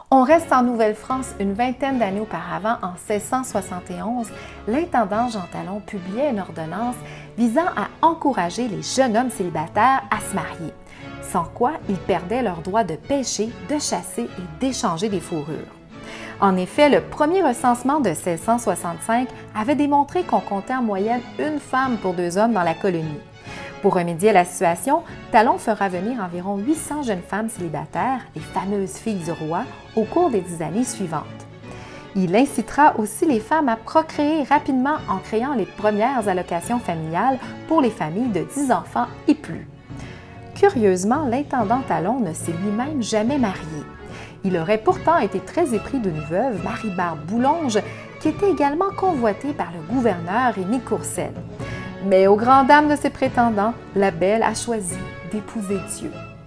On reste en Nouvelle-France une vingtaine d'années auparavant, en 1671, l'intendant Jean Talon publiait une ordonnance visant à encourager les jeunes hommes célibataires à se marier, sans quoi ils perdaient leur droit de pêcher, de chasser et d'échanger des fourrures. En effet, le premier recensement de 1665 avait démontré qu'on comptait en moyenne une femme pour 2 hommes dans la colonie. Pour remédier à la situation, Talon fera venir environ 800 jeunes femmes célibataires, les fameuses filles du roi, au cours des 10 années suivantes. Il incitera aussi les femmes à procréer rapidement en créant les premières allocations familiales pour les familles de 10 enfants et plus. Curieusement, l'intendant Talon ne s'est lui-même jamais marié. Il aurait pourtant été très épris d'une veuve, Marie-Barbe Boulonge, qui était également convoitée par le gouverneur Rémy Courcelles. Mais aux grandes dames de ses prétendants, la belle a choisi d'épouser Dieu.